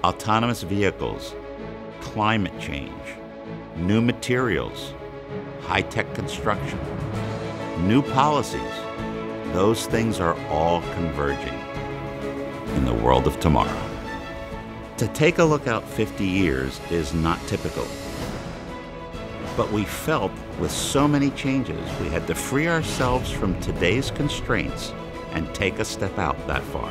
autonomous vehicles, climate change, new materials, high-tech construction, new policies. Those things are all converging in the world of tomorrow. To take a look out 50 years is not typical. But we felt with so many changes, we had to free ourselves from today's constraints and take a step out that far.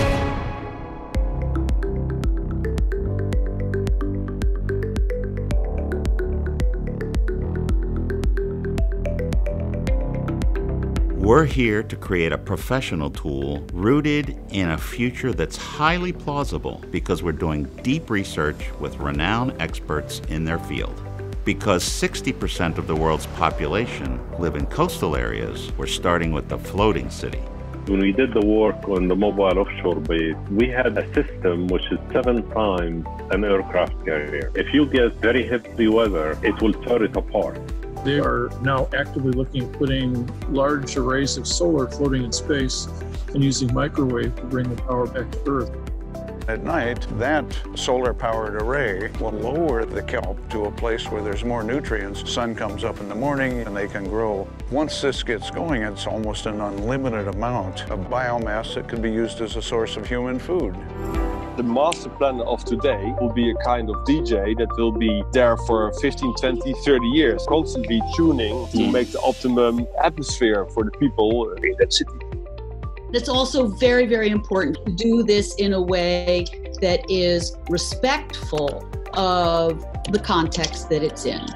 We're here to create a professional tool rooted in a future that's highly plausible because we're doing deep research with renowned experts in their field. Because 60% of the world's population live in coastal areas, we're starting with the floating city. When we did the work on the mobile offshore base, we had a system which is 7 times an aircraft carrier. If you get very heavy weather, it will tear it apart. They are now actively looking at putting large arrays of solar floating in space and using microwave to bring the power back to Earth. At night, that solar-powered array will lower the kelp to a place where there's more nutrients. Sun comes up in the morning and they can grow. Once this gets going, it's almost an unlimited amount of biomass that can be used as a source of human food. The master plan of today will be a kind of DJ that will be there for 15, 20, 30 years, constantly tuning to make the optimum atmosphere for the people in that city. It's also very, very important to do this in a way that is respectful of the context that it's in.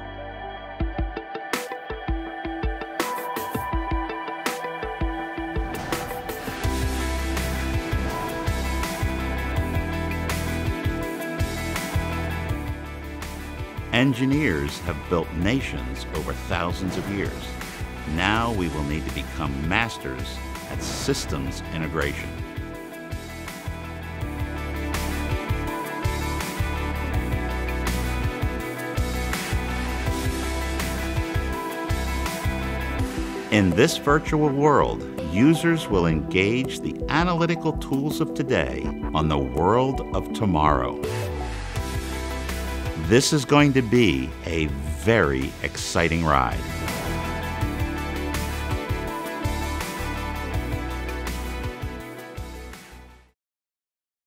Engineers have built nations over thousands of years. Now we will need to become masters at systems integration. In this virtual world, users will engage the analytical tools of today on the world of tomorrow. This is going to be a very exciting ride.